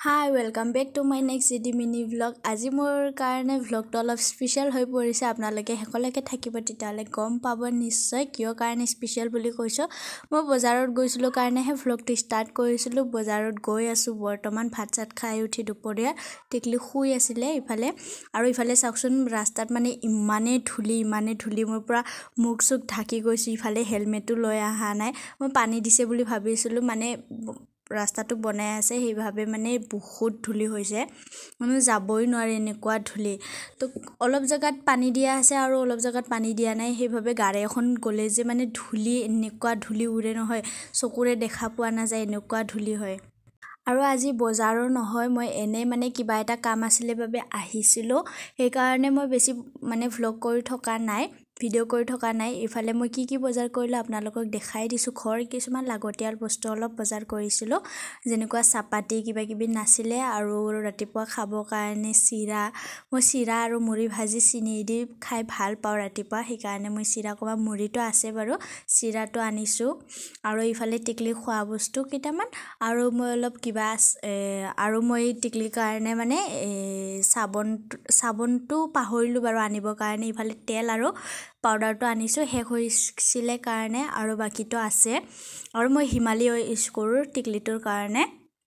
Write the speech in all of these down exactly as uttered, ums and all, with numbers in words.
Hi, welcome back to my next C D mini vlog. আজি মোৰ কাৰণে vlogটো অলপ স্পেশাল হৈ পৰিছে আপোনালোকে হেকলৈকে থাকিব তেতিয়ালে গম পাব নিশ্চয় কিয় কাৰণে স্পেশাল বুলি কৈছো মই বজাৰত গৈছিলো কাৰণেহে vlogটো ষ্টাৰ্ট কৰিছিলো বজাৰত গৈ আছো বৰ্তমান ভাত চাত খাই উঠি দুপৰীয়া টিকলি শুই আছিল ইফালে আৰু ইফালে চাওকচোন ৰাস্তাত মানে ইমানে ধুলি ইমানে ধুলি মোৰ পুৰা মুখ সুখ ঢাকি গৈছে ইফালে হেলমেটটো লৈ আহা নাই মই পানী দিছে বুলি ভাবিছিলো মানে ৰাস্তাটো বনাই আছে সেইভাবে মানে বহুত ধুলি হৈছে মানে যাবই নোৱাৰে এনেকুৱা ধুলি তো অলপ জায়গাত পানী দিয়া আছে আৰু অলপ জায়গাত পানী দিয়া নাই সেইভাবে গাড়ী এখন গলে যে মানে ধুলি এনেকুৱা ধুলি উৰে নহয় চকুৰে দেখা পোৱা না যায় এনেকুৱা ধুলি হয় আৰু আজি বজাৰৰ নহয় মই এনে মানে কিবা এটা কাম আছিল বাবে আহিছিলো সেই কাৰণে মই বেছি মানে ভ্লগ কৰি থকা নাই ভিডিও কৰি থকা নাই ইফালে মই কি কি বজাৰ কৰিলো আপোনালোকক দেখাই দিছো ঘৰ কিছুমান লাগতিয়াল বস্তু অলপ বজাৰ কৰিছিলো যেনেকুৱা চাপাতি কিবা কিবি নাছিলে আৰু ৰাতিপুৱা খাব কাৰণে চিৰা মই চিৰা আৰু মুড়ি ভাজি চিনি দি খাই ভাল পাওঁ ৰাতিপুৱা সেই কাৰণে মই চিৰা কবা মুড়িটো আছে বাৰু চিৰাটো আনিছো আৰু ইফালে টিকলি খোৱা বস্তু কিটামান আৰু মই অলপ কিবা আৰু মই টিকলি কাৰণে মানে সাবন সাবনটো পাহৰিলো বাৰু আনিব কাৰণে ইফালে তেল আৰু পাউডাৰটো আনিছো শেষ হৈছিলে কাৰণে আৰু বাকিটো আছে আৰু মই হিমালয় ইউজ কৰো টিকলিটোৰ কাৰণে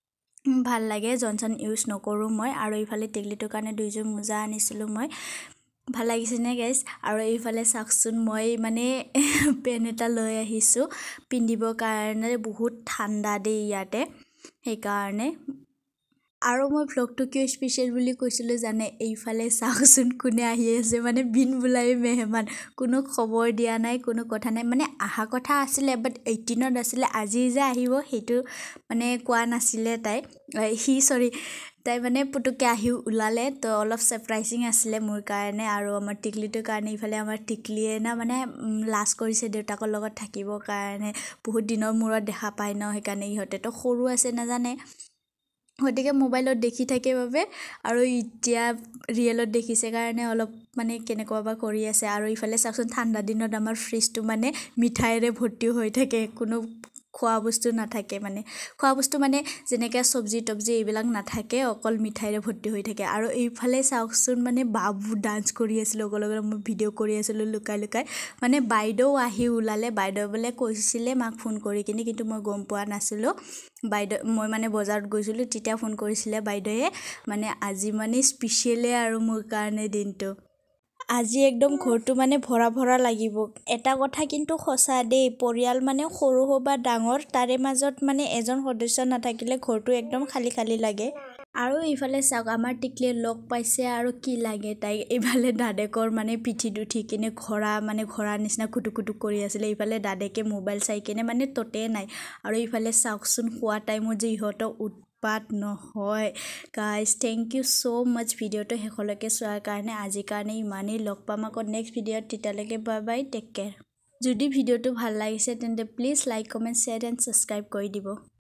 ভাল লাগে জনসন ইউজ নকৰো মই আৰু ইফালে টিকলিটোৰ কাৰণে দুইযোৰ মোজা আনিছিলো মই ভাল লাগিছে নে গাইস আৰু ইফালে সাকসুন মই মানে পেন এটা লৈ আহিছো পিন্দিব কাৰণে বহুত ঠাণ্ডা দে ইয়াতে সেই কাৰণে আৰু মই ভ্লগটো কিয় স্পেশাল বুলি কৈছিলো জানে এইফালে সাকসুন কোনে আহি আছে মানে বিন বুলাই মেহমান কোনো খবৰ দিয়া নাই কোনো কথা নাই মানে আহা কথা আছিল বাট eighteen ত আছিল আজি যে আহিব হেতু মানে কোৱা নাছিলে তাই হি সৰি তাই মানে পুতুকে আহি উলালে তো অলপ সাৰপ্ৰাইজিং আছিল মোৰ কাৰণে আৰু আমাৰ টিকলিটোৰ কাৰণে ইফালে আমাৰ টিকলিয়ে না মানে লাজ কৰিছে দেউতাকৰ লগত থাকিব কাৰণে বহুত দিনৰ মূৰত দেখা পাই ন সেই কাৰণে ইহতে তো সৰু আছে না জানে হতিকে মোবাইলত দেখি থাকে বাবে আৰু ইতিয়া ৰিয়েলত দেখিছে কাৰণে অলপ মানে কেনেকুৱা কৰি আছে আৰু ইফালে সাকসুন ঠাণ্ডা দিনত আমাৰ ফ্ৰিজটো মানে মিঠাইৰে ভৰ্তি হৈ থাকে কোনো খোৱা বস্তু নাথাকে মানে খোৱা বস্তু মানে যেনেকা সবজি টবজি এইবিলাক নাথাকে অকল মিঠাইৰে ভৰ্তি হৈ থাকে আৰু এইফালে সাকসুন মানে বাবু ডান্স কৰি আছিল লগলগ মই ভিডিও কৰি আছিল লুকাই লুকাই মানে বাইদেউ আহি উলালে বাইদেউ বলে কৈছিলে মাক ফোন কৰি কিনি কিন্তু মই গম পোৱা নাছিলো বাইদেউ মই মানে বজাৰত গৈছিলো তেতিয়া ফোন কৰিছিলে বাইদেউয়ে মানে আজি মানে স্পেশালে আৰু মোৰ কাৰণে দিনটো আজি একদম ঘৰটো মানে ভৰা ভৰা লাগিব এটা কথা কিন্তু খসা দেই পৰিয়াল মানে সৰু হবা ডাঙৰ তাৰে মাজত মানে এজন সদস্য নাথাকিলে ঘৰটো একদম খালি খালি লাগে আৰু ইফালে চাওক আমাৰ টিকলিয়ে লগ পাইছে আৰু কি লাগে তাই ইফালে দাদেকৰ মানে পিঠি উঠি কিনে ঘৰা মানে ঘৰা নিচিনা কুটু কুটু কৰি আছিল ইফালে দাদেকে মোবাইল চাই কিনে মানে ততে নাই আৰু ইফালে চাওকচোন খোৱা টাইমত যে ইহতৰ উৎপাত নহয় guys thank you so much ভিডিওটো হেকলৈকে চোৱাৰ কাৰণে আজি কাৰণে ইমানেই লগ পাম আকৌ নেক্সট ভিডিওত তেতিয়ালৈকে বাই বাই টেক কেয়াৰ যদি ভিডিওটো ভাল লাগিছে তেন্তে please like comment share and subscribe কৰি দিব